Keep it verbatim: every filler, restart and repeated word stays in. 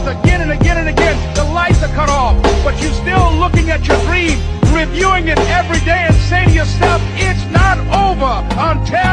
again and again and again. The lights are cut off, but you're still looking at your dream, reviewing it every day and saying to yourself, it's not over until